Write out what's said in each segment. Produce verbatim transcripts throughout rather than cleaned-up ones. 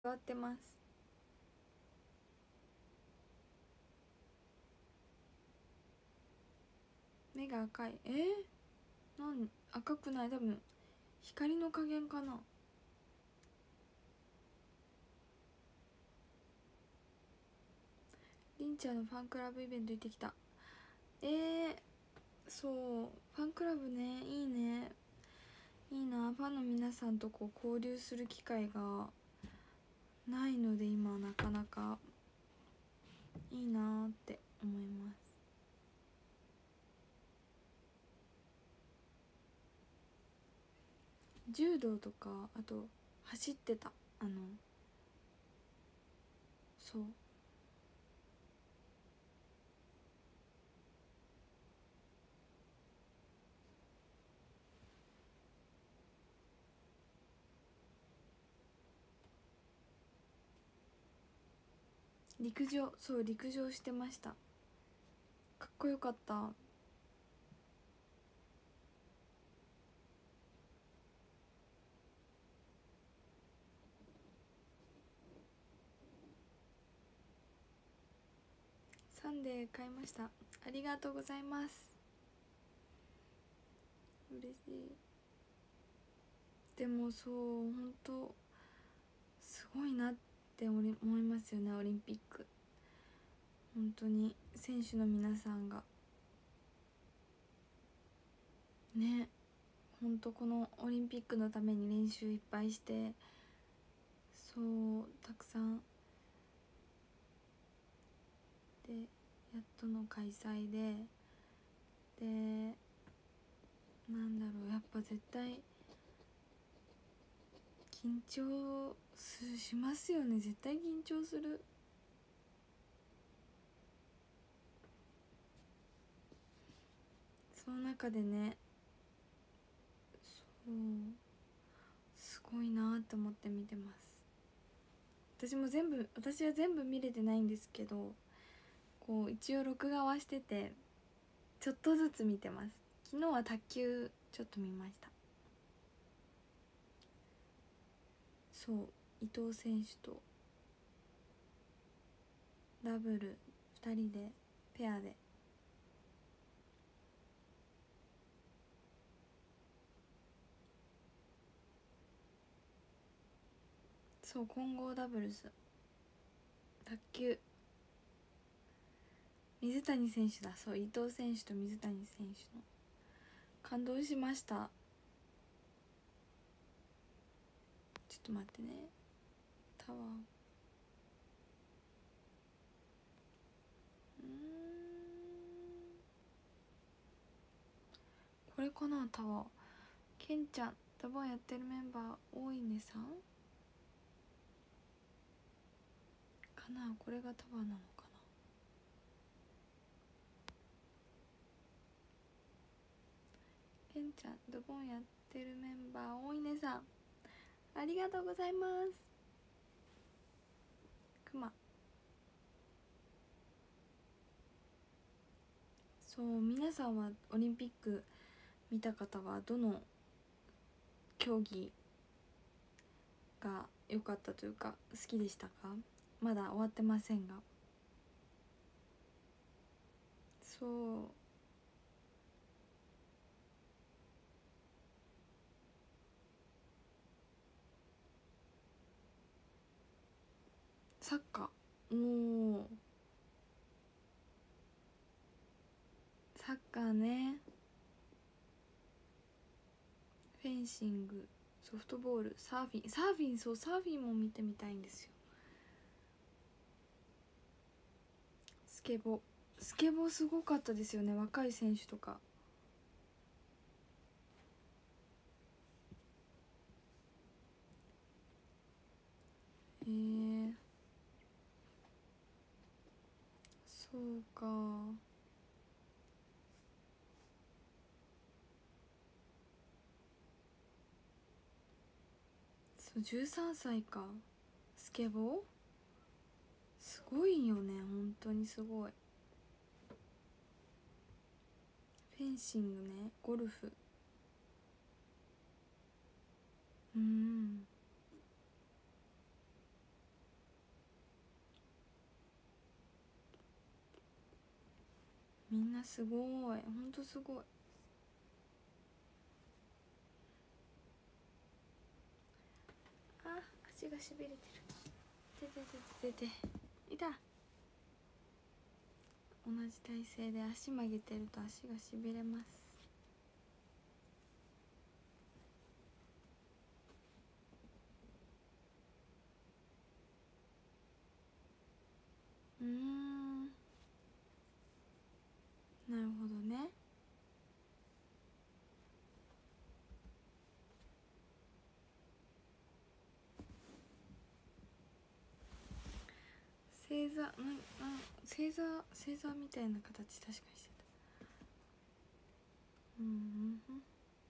わってます。目が赤い。えー、なん赤くない、多分光の加減かな。りんちゃんのファンクラブイベント行ってきた。えー、そうファンクラブね、いいね、いいな。ファンの皆さんとこう交流する機会がないので今なかなかいいなーって思います。柔道とか、あと走ってた、あのそう陸上、そう陸上してました。かっこよかった。サンデー買いました。ありがとうございます。嬉しい。でもそう本当すごいなって思いますよね、オリンピック。本当に選手の皆さんがね、本当このオリンピックのために練習いっぱいして、そうたくさんでやっとの開催で、でなんだろう、やっぱ絶対緊張しますよね。絶対緊張する。その中でね、そうすごいなって思って見てます。私も全部私は全部見れてないんですけど、こう一応録画はしててちょっとずつ見てます。昨日は卓球ちょっと見ました。そう伊藤選手とダブルふたりでペアで、そう混合ダブルス卓球、水谷選手だ。そう伊藤選手と水谷選手の感動しました。ちょっと待ってね、タワー、うーんこれかな、タワー。けんちゃん、ダボンやってるメンバー大いねさんかな。これがタワーなのかな。けんちゃん、ダボンやってるメンバー大いねさん、ありがとうございます。くま、そう皆さんはオリンピック見た方はどの競技が良かったというか好きでしたか？まだ終わってませんが。そうサッカー、おおサッカーね。フェンシング、ソフトボール、サーフィン、サーフィン、そうサーフィンも見てみたいんですよ。スケボー、スケボーすごかったですよね、若い選手とか。へえ、そうか。そうじゅうさんさいか。スケボーすごいよね、本当にすごい。フェンシングね、ゴルフ、うんみんなすごい、ほんとすごい。あ、足がしびれてる。てててててて、いた。同じ体勢で足曲げてると足がしびれます。うーん、なるほどね。星座、なん、なん星座星座みたいな形確かにしてた。うんうんうん。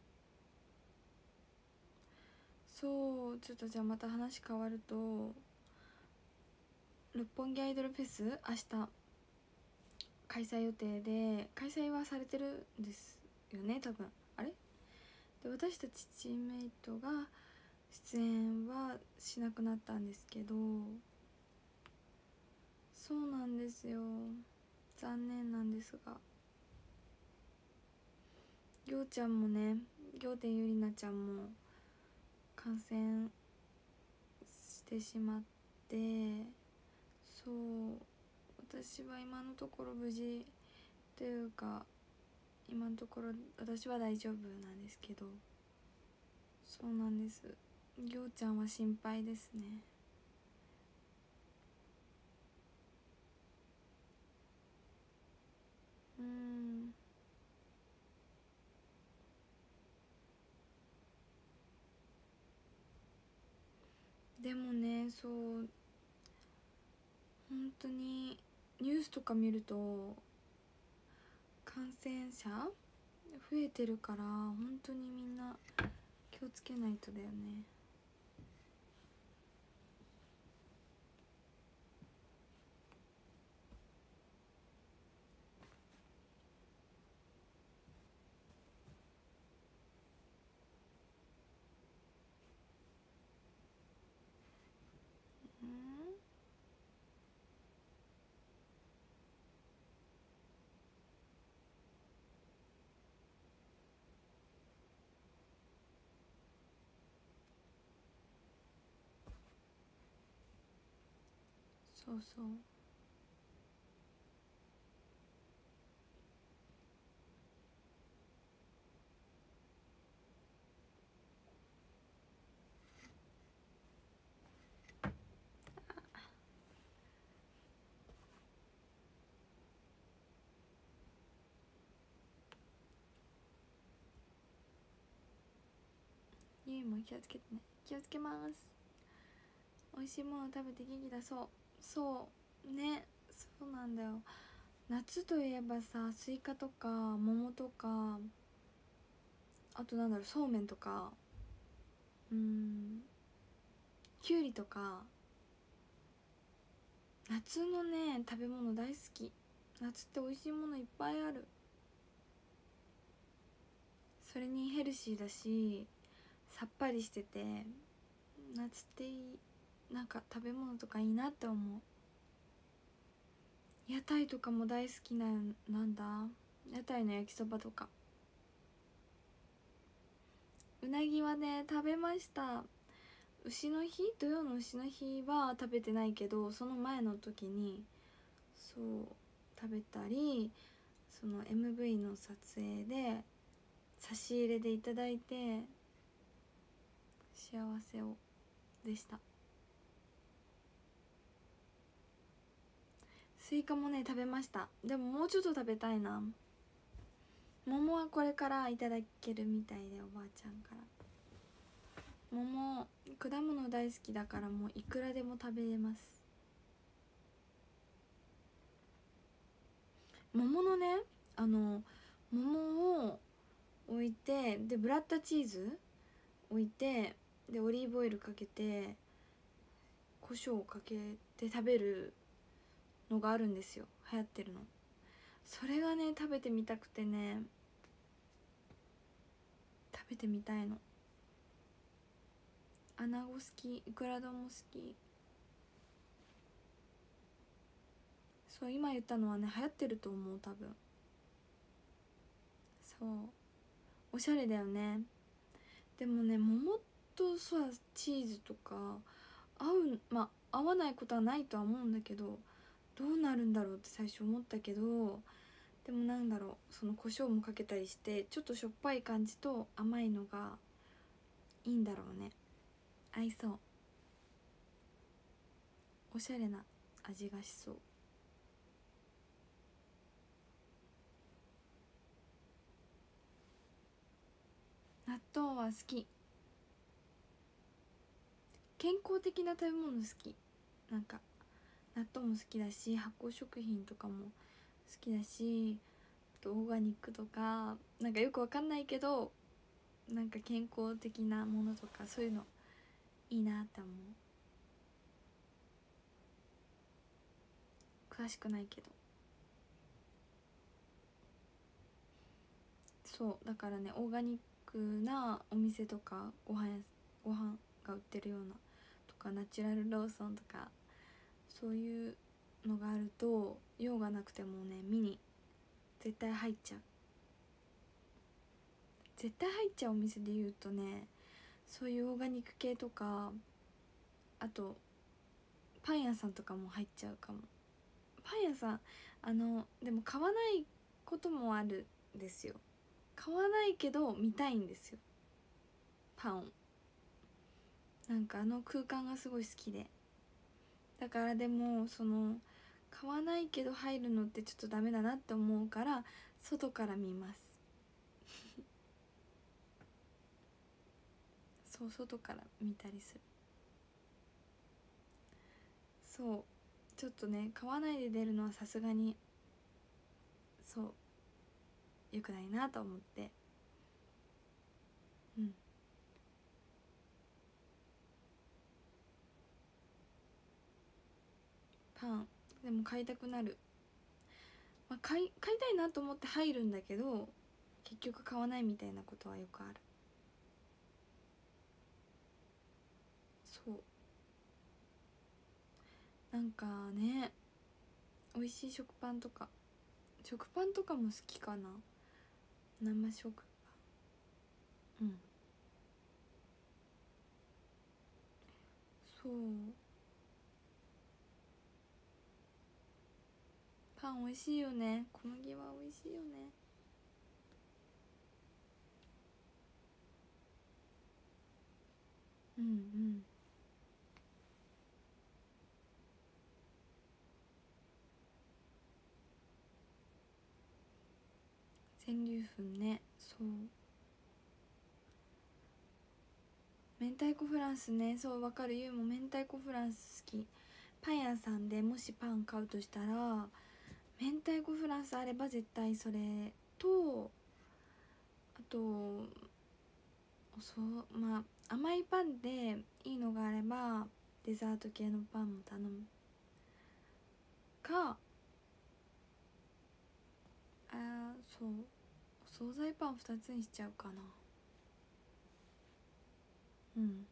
そう、ちょっとじゃあまた話変わると、六本木アイドルフェス明日開催予定で、開催はされてるんですよね多分。あれで、私たちチームメイトが出演はしなくなったんですけど、そうなんですよ、残念なんですが。ぎょうちゃんもね、仰天ゆりなちゃんも感染してしまって、そう、私は今のところ無事というか、今のところ私は大丈夫なんですけど、そうなんです。ぎょうちゃんは心配ですね。うん、でもね、そう本当にニュースとか見ると感染者増えてるから、本当にみんな気をつけないとだよね。うん、そうそう。ゆいも気をつけてね。気をつけます。美味しいもの食べて元気だそう。そうね、そうなんだよ。夏といえばさ、スイカとか桃とか、あとなんだろう、そうめんとか、うーん、きゅうりとか、夏のね食べ物大好き。夏って美味しいものいっぱいある。それにヘルシーだし、さっぱりしてて、夏っていい、なんか食べ物とかいいなって思う。屋台とかも大好きな、なんだ、屋台の焼きそばとか。うなぎはね食べました。牛の日、土曜の牛の日は食べてないけど、その前の時にそう食べたり、その エムブイ の撮影で差し入れでいただいて幸せをでした。スイカもね食べました。でももうちょっと食べたいな。桃はこれからいただけるみたいで、おばあちゃんから。桃、果物大好きだから、もういくらでも食べれます。桃のね、あの桃を置いて、でブラッタチーズ置いて、でオリーブオイルかけて胡椒をかけて食べるのがあるんですよ、流行ってるの。それがね食べてみたくてね、食べてみたいの。穴子好き、いくら丼も好き。そう、今言ったのはね流行ってると思う多分。 そうおしゃれだよね。でもね桃とさチーズとか合う、まあ合わないことはないとは思うんだけど、どうなるんだろうって最初思ったけど、でもなんだろう、その胡椒もかけたりしてちょっとしょっぱい感じと甘いのがいいんだろうね。合いそう。おしゃれな味がしそう。納豆は好き。健康的な食べ物好き。なんか納豆も好きだし、発酵食品とかも好きだし、オーガニックとかなんかよくわかんないけど、なんか健康的なものとかそういうのいいなって思う。詳しくないけど、そうだからね、オーガニックなお店とかご飯やご飯が売ってるようなとか、ナチュラルローソンとかそういうのがあると用がなくてもね見に絶対入っちゃう。絶対入っちゃうお店で言うとね、そういうオーガニック系とか、あとパン屋さんとかも入っちゃうかも。パン屋さん、あのでも買わないこともあるんですよ。買わないけど見たいんですよ、パンを。なんかあの空間がすごい好きで、だからでもその買わないけど入るのってちょっとダメだなって思うから外から見ます。そう外から見たりする。そうちょっとね買わないで出るのはさすがにそう良くないなと思って。うん。パンでも買いたくなる。まあ、買い買いたいなと思って入るんだけど結局買わないみたいなことはよくある。そうなんかね、美味しい食パンとか食パンとかも好きかな、生食パン。うんそうパン美味しいよね、小麦は美味しいよね。うんうん。全粒粉ね。そう明太子フランスね、そうわかる。ゆうも明太子フランス好き。パン屋さんでもしパン買うとしたら明太子フランスあれば絶対それと、あとそうまあ甘いパンでいいのがあればデザート系のパンも頼むか、あそうお惣菜パンふたつにしちゃうかな。うん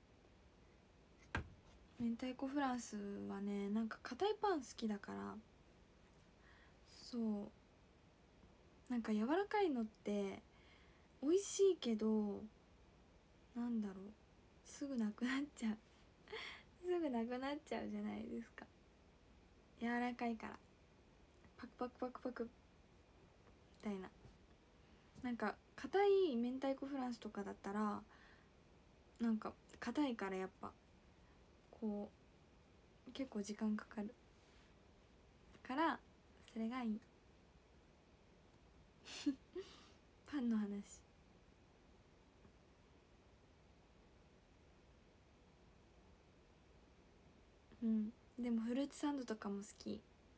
明太子フランスはね、なんか硬いパン好きだから、そうなんか柔らかいのって美味しいけど、なんだろう、すぐなくなっちゃうすぐなくなっちゃうじゃないですか。柔らかいからパクパクパクパクみたいな。なんか硬い明太子フランスとかだったらなんか硬いからやっぱこう結構時間かかるからそれがいいパンの話。うんでもフルーツサンドとかも好き。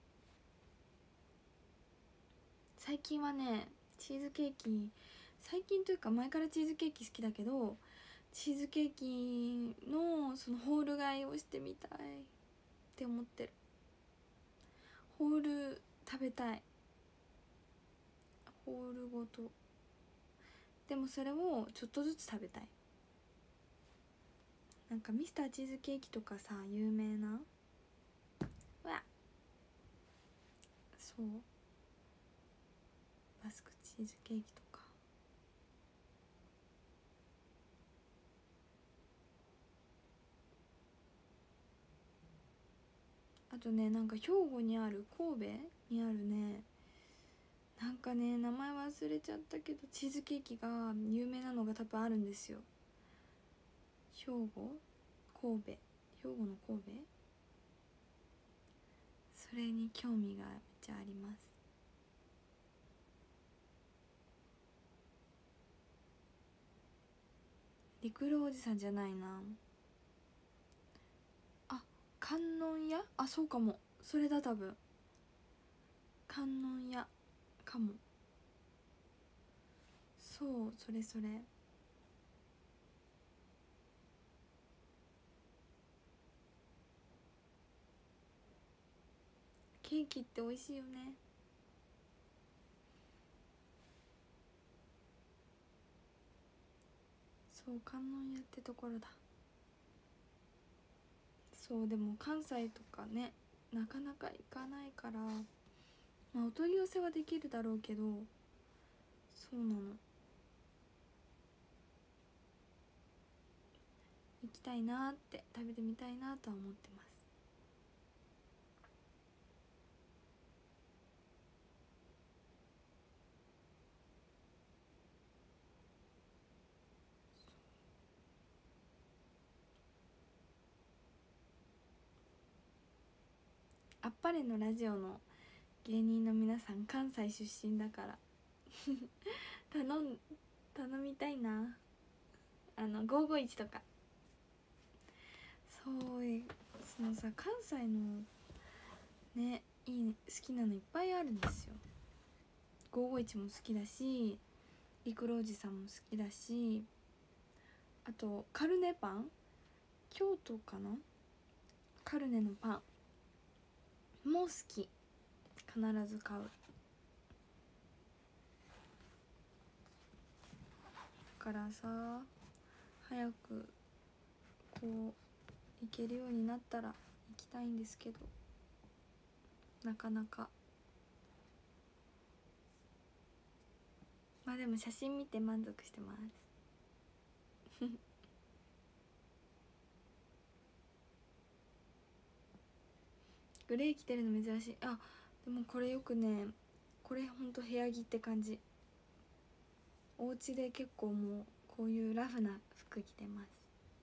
最近はねチーズケーキ、最近というか前からチーズケーキ好きだけど、チーズケーキのそのホール買いをしてみたいって思ってる。ホール食べたい、ホールごと。でもそれをちょっとずつ食べたい。なんかミスターチーズケーキとかさ有名な、うわそうバスクチーズケーキとかあとね、なんか兵庫にある、神戸にあるね、なんかね名前忘れちゃったけどチーズケーキが有名なのが多分あるんですよ。兵庫神戸、兵庫の神戸、それに興味がめっちゃあります。陸路おじさんじゃないなあ、観音屋、あ、そうかも、それだ多分、観音屋かも。そう、それそれ。ケーキって美味しいよね。そう、観音屋ってところだ。そう、でも関西とかねなかなか行かないから、まあお取り寄せはできるだろうけど、そうなの、行きたいなって、食べてみたいなとは思ってます。あっぱれのラジオの芸人の皆さん関西出身だから頼ん頼みたいな、あのごーごーいちとか。そうえそのさ、関西のねいい好きなのいっぱいあるんですよ。ごーごーいちも好きだし、陸路おじさんも好きだし、あとカルネパン、京都かな、カルネのパンも好き、必ず買う。だからさ、早くこう行けるようになったら行きたいんですけど、なかなか。まあでも写真見て満足してますグレー着てるの珍しい。あ、でもこれよくね、これほんと部屋着って感じ。お家で結構もうこういうラフな服着てます。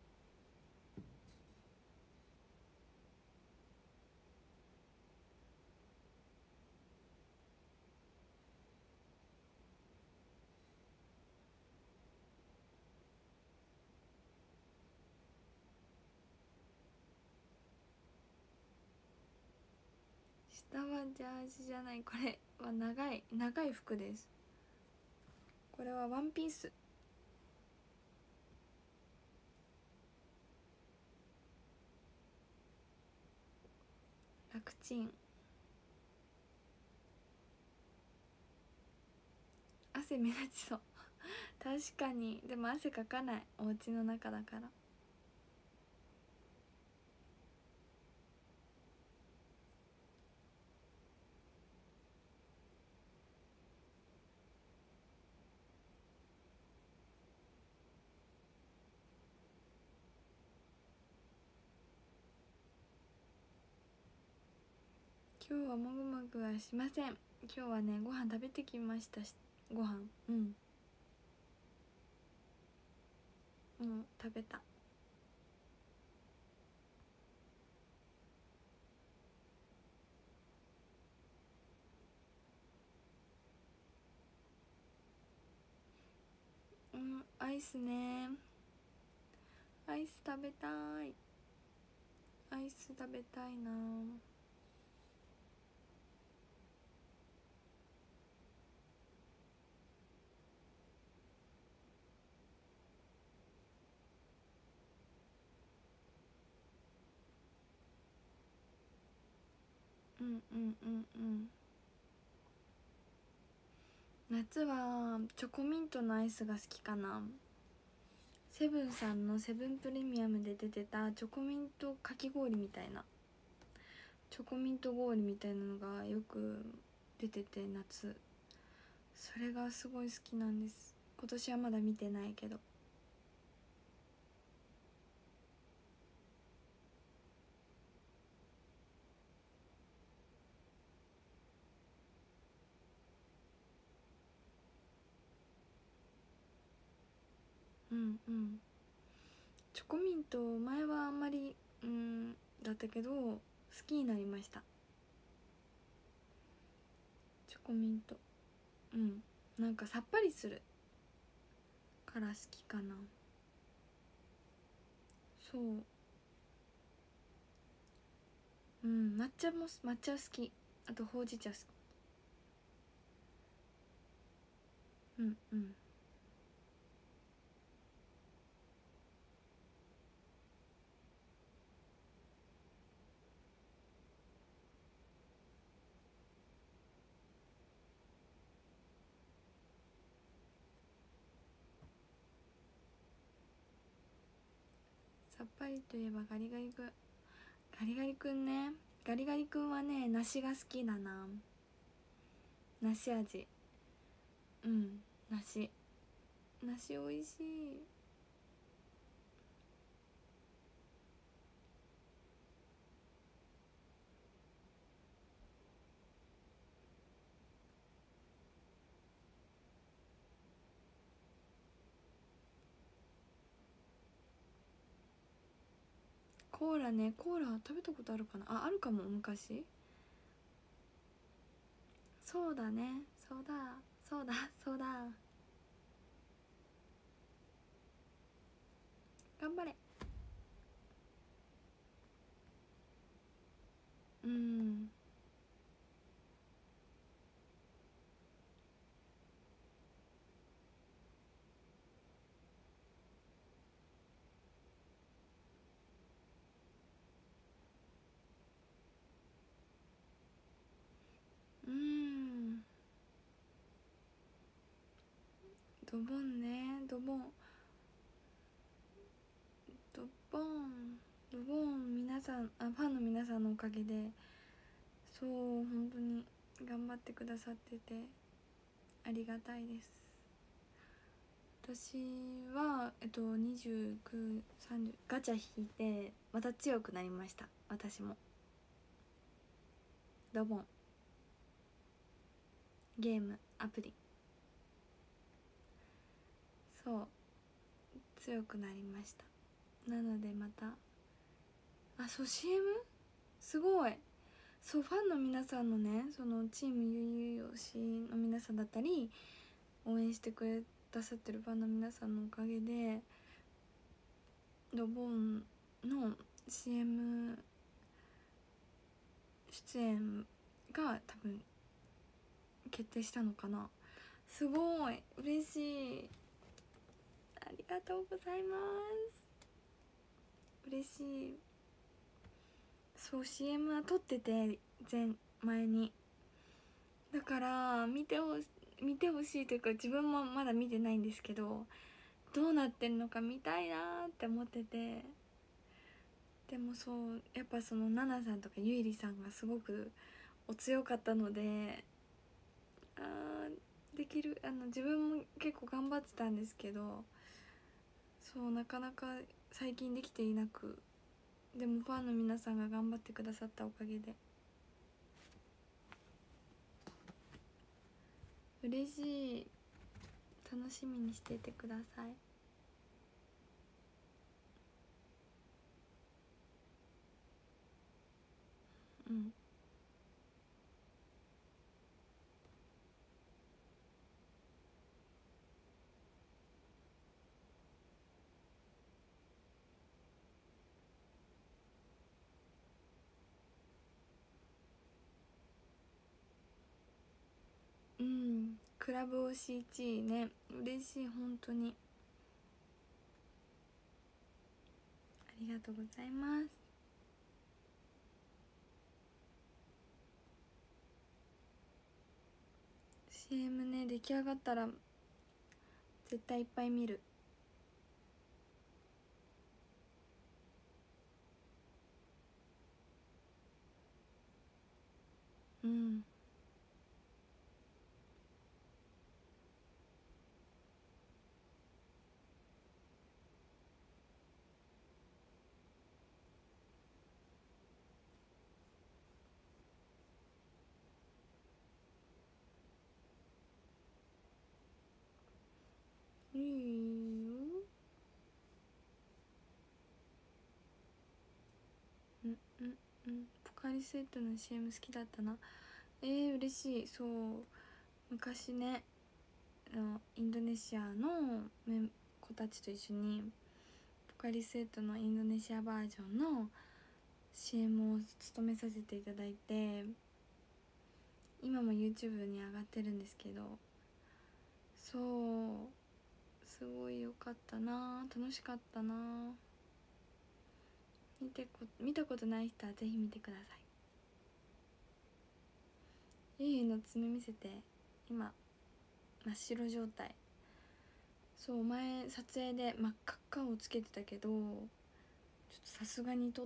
下はジャージじゃない、これは長い長い服です。これはワンピース。楽ちん。汗目立ちそう確かに。でも汗かかない、お家の中だから。今日はもぐもぐはしません。今日はねご飯食べてきましたし、ご飯うんもう食べた。うん、アイスね、アイス食べたい、アイス食べたいな。うんうんうんうん。夏はチョコミントのアイスが好きかな。セブンさんのセブンプレミアムで出てたチョコミントかき氷みたいな、チョコミント氷みたいなのがよく出てて、夏それがすごい好きなんです。今年はまだ見てないけど。 うんうん。チョコミント前はあんまりうんだったけど好きになりました。チョコミント、うん、なんかさっぱりするから好きかな。そう、うん、抹茶も抹茶好き。あとほうじ茶好き。うんうん。さっぱりといえばガリガリ君。ガリガリ君ね。ガリガリ君はね、梨が好きだな。梨味。うん、梨。梨おいしい。コーラね、コーラ食べたことあるかなあ。あるかも。昔。そうだね、そうだそうだそうだ。頑張れ。うん。うん。ドボンね、ドボン。ドボンドボン皆さん、あ、ファンの皆さんのおかげで、そう本当に頑張ってくださっててありがたいです。私はえっとにじゅうきゅう、さんじゅうガチャ引いてまた強くなりました。私もドボンゲームアプリ、そう強くなりました。なのでまた、あ、そう シーエム すごい。そうファンの皆さんのね、そのチームゆいゆいよしの皆さんだったり応援してくれださってるファンの皆さんのおかげでドボンの シーエム 出演が多分決定したのかな。すごい嬉しい。ありがとうございます。嬉しい。そう シーエム は撮ってて前前に、だから見てほし見てほしいというか、自分もまだ見てないんですけど、どうなってるのか見たいなーって思ってて。でもそうやっぱそのナナさんとかゆいりさんがすごくお強かったので、あーできる、あの自分も結構頑張ってたんですけど、そうなかなか最近できていなく、でもファンの皆さんが頑張ってくださったおかげで嬉しい。楽しみにしていてください。うん。うん、クラブ推しいちいね、嬉しい本当に。ありがとうございます。 シーエム ね、出来上がったら絶対いっぱい見る。うん。いいよ。 うんうんうん。ポカリスエットの シーエム 好きだったな。えー、嬉しい。そう、昔ねのインドネシアの子たちと一緒にポカリスエットのインドネシアバージョンの シーエム を務めさせていただいて、今も YouTube に上がってるんですけど、そうすごい良かったな、楽しかったな。見てこ見たことない人はぜひ見てください。ゆいゆいの爪見せて。今真っ白状態。そう前撮影で真っ赤っかをつけてたけど、ちょっとさすがに撮って、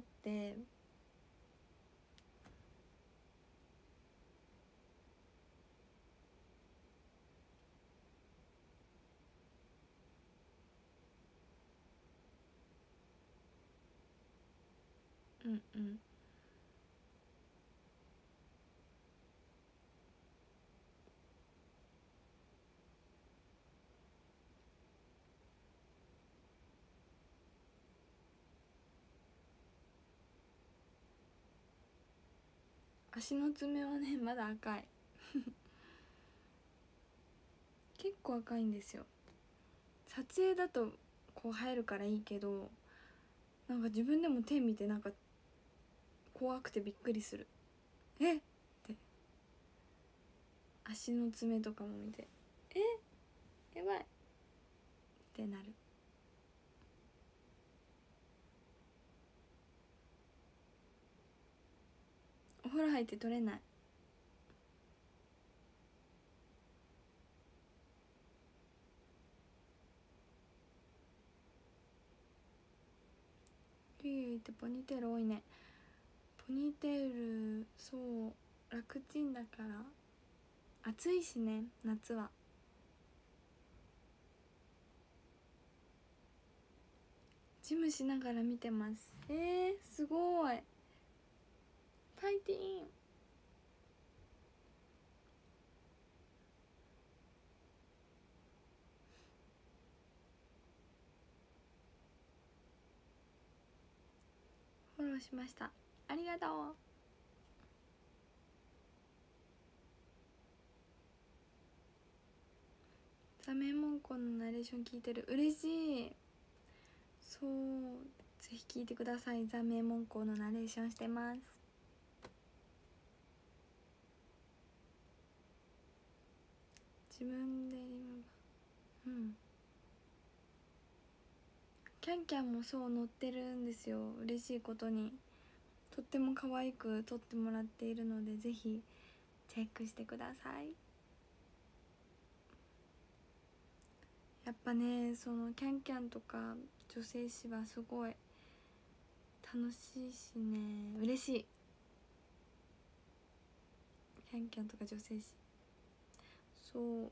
うんうん。足の爪はねまだ赤い結構赤いんですよ。撮影だとこう生えるからいいけど、なんか自分でも手見てなんか怖くてびっくりする。えって足の爪とかも見て、えやばいってなる。お風呂入って取れない。ゆいゆいってポニーテール多いね。ポニーテールそう楽ちんだから。暑いしね夏は。ジムしながら見てます。えー、すごい。ファイティーン。フォローしました。ありがとう。ザメモンコのナレーション聞いてる。嬉しい。そうぜひ聞いてください。ザメモンコのナレーションしてます。自分でリムバー、うん、キャンキャンもそう乗ってるんですよ。嬉しいことにとっても可愛く撮ってもらっているので、ぜひチェックしてください。やっぱねそのキャンキャンとか女性誌はすごい楽しいしね、嬉しい。キャンキャンとか女性誌、そう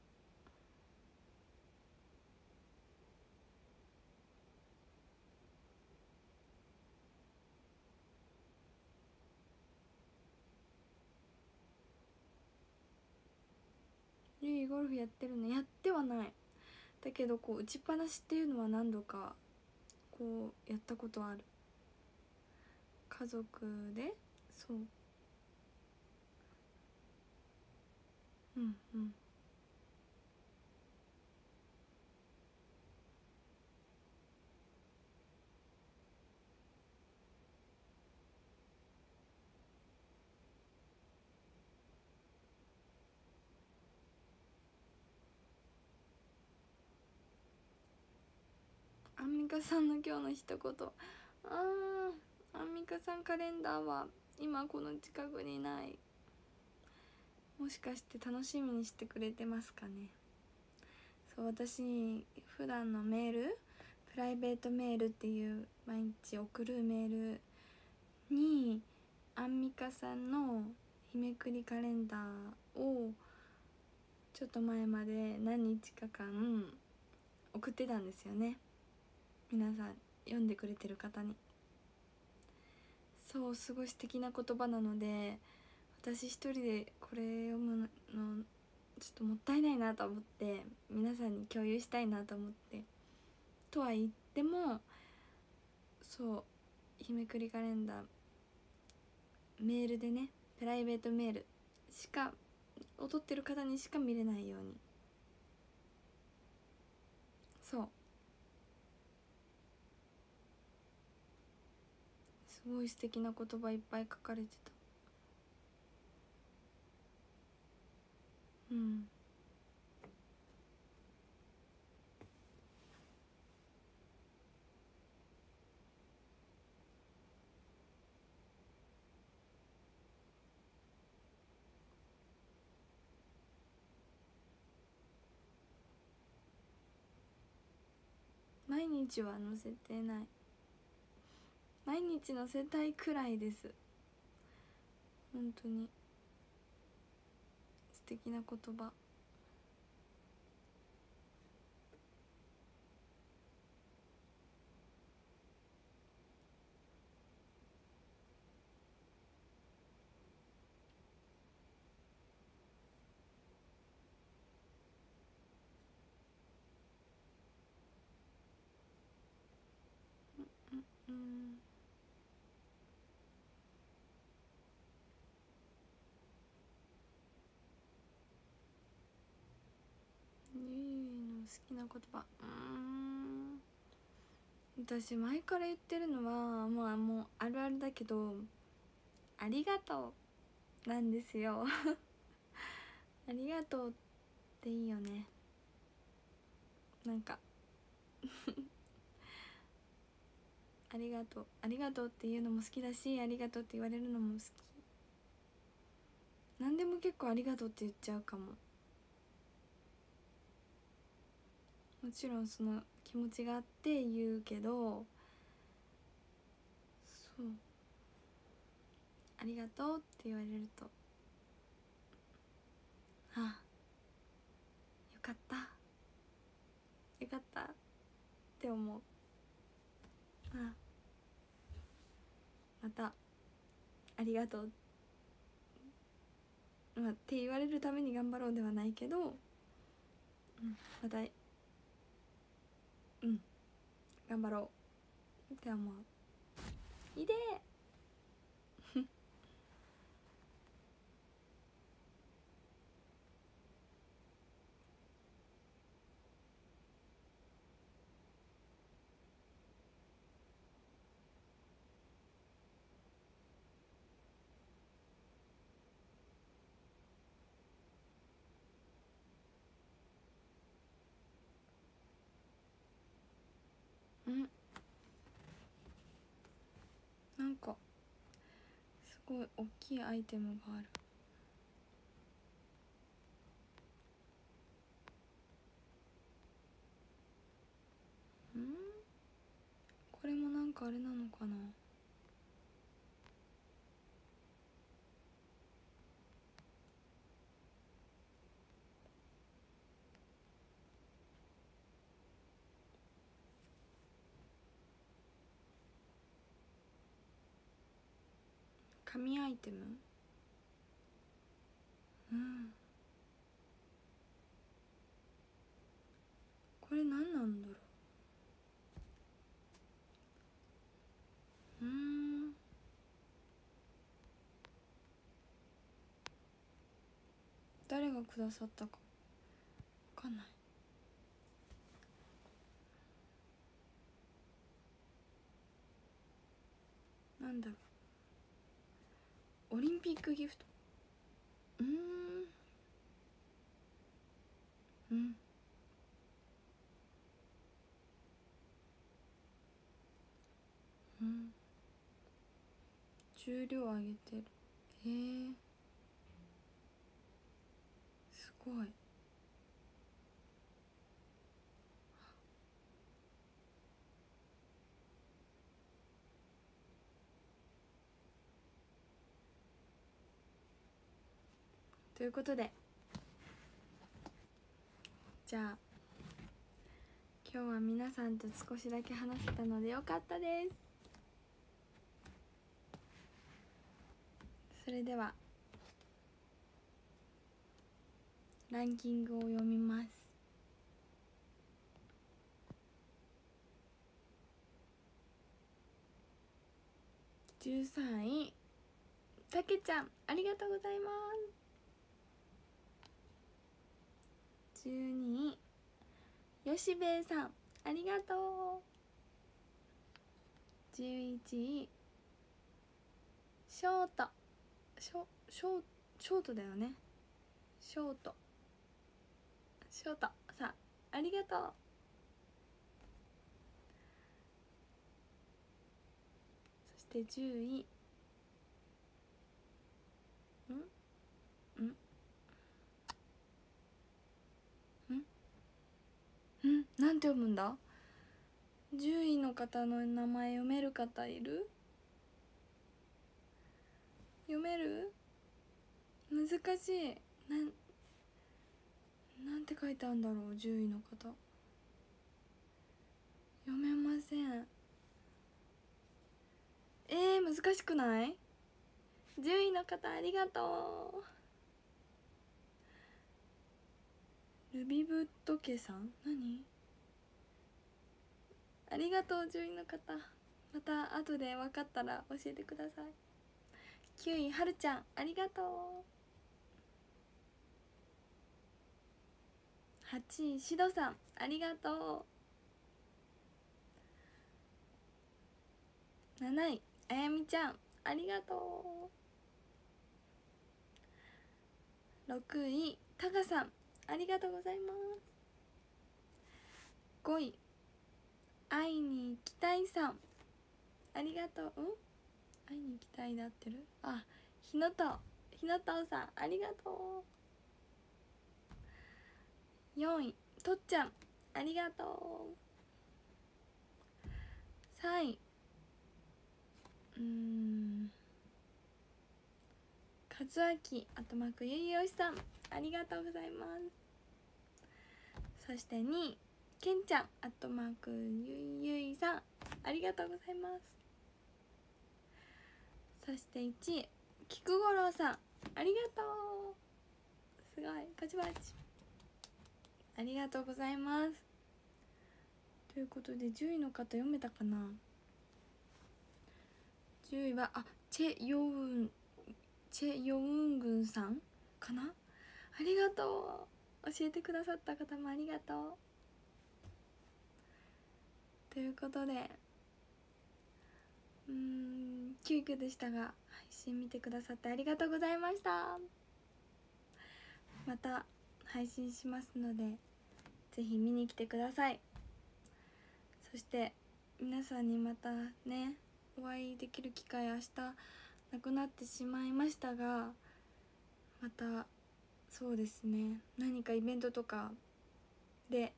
ゆいゴルフやってるの？やってはない。だけどこう打ちっぱなしっていうのは何度かこうやったことある。家族で。そううんうん。アンミカさんの今日の一言。あーアンミカさんカレンダーは今この近くにない。もしかして楽しみにしてくれてますかね。そう私普段のメール、プライベートメールっていう毎日送るメールにアンミカさんの日めくりカレンダーをちょっと前まで何日か間送ってたんですよね。皆さん読んでくれてる方に。そうすごい素敵な言葉なので、私一人でこれ読むのちょっともったいないなと思って皆さんに共有したいなと思って。とは言ってもそう日めくりカレンダーメールでね、プライベートメールしかを取ってる方にしか見れないように。そうすごい素敵な言葉いっぱい書かれてた。うん。毎日は載せてない。毎日載せたいくらいです。本当に素敵な言葉。うん。ゆいの好きな言葉、うーん私前から言ってるのはまあもうあるあるだけど、ありがとうなんですよありがとうっていいよね。なんかありがとうありがとうっていうのも好きだし、ありがとうって言われるのも好き。何でも結構ありがとうって言っちゃうかも。もちろんその気持ちがあって言うけど、そうありがとうって言われると、あよかったよかったって思う。あまたありがとう、まあ、って言われるために頑張ろうではないけど、うん、またうん頑張ろうって思う。いでうんなんかすごい大きいアイテムがある。うんこれもなんかあれなのかな。紙アイテム。うんこれ何なんだろう。うん誰がくださったかわかんない。なんだろう。オリンピックギフト。うんうんうん重量上げてる。へえすごい。ということでじゃあ今日は皆さんと少しだけ話せたのでよかったです。それではランキングを読みます。じゅうさんいたけちゃんありがとうございます。じゅうにいよしべいさんありがとう。じゅういちいショートショショショートだよね。ショートショートさんありがとう。そしてじゅういんんんんなんて読むんだ。じゅういの方の名前読める方いる？読める？難しい。なんなんて書いてあるんだろう。じゅういの方読めません。えー、難しくない？じゅういの方ありがとう。ルビブッド家さん何？ありがとう。じゅういの方また後で分かったら教えてください。きゅういはるちゃんありがとう。はちいしどさんありがとう。なないあやみちゃんありがとう。ろくいたかさんありがとうございます。ごい会いに行きたいさんありがとう。うん会いに行きたいで合ってる？あ、ひのとひのとうさんありがとう。よんいとっちゃんありがとう。さんいうーんかずあきあとマークゆいよしさんありがとうございます。そしてにいけんちゃんあとマークゆいゆいさんありがとうございます。そしていちいきくごろうさんありがとう。すごいパチパチありがとうございます。ということでじゅういの方読めたかな。じゅういはあチェヨウンチェヨウングンさんかな。ありがとう。教えてくださった方もありがとう。ということでうーん急遽でしたが配信見てくださってありがとうございました。また配信しますのでぜひ見に来てください。そして皆さんにまたねお会いできる機会明日なくなってしまいましたが、またそうですね何かイベントとかで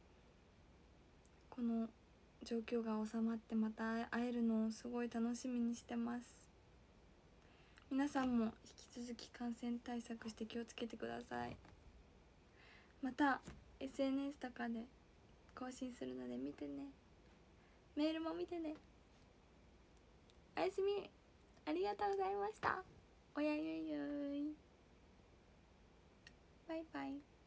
この状況が収まってまた会えるのをすごい楽しみにしてます。皆さんも引き続き感染対策して気をつけてください。また エスエヌエス とかで更新するので見てね。メールも見てね。おやすみ。ありがとうございました。おやゆいゆい。バイバイ。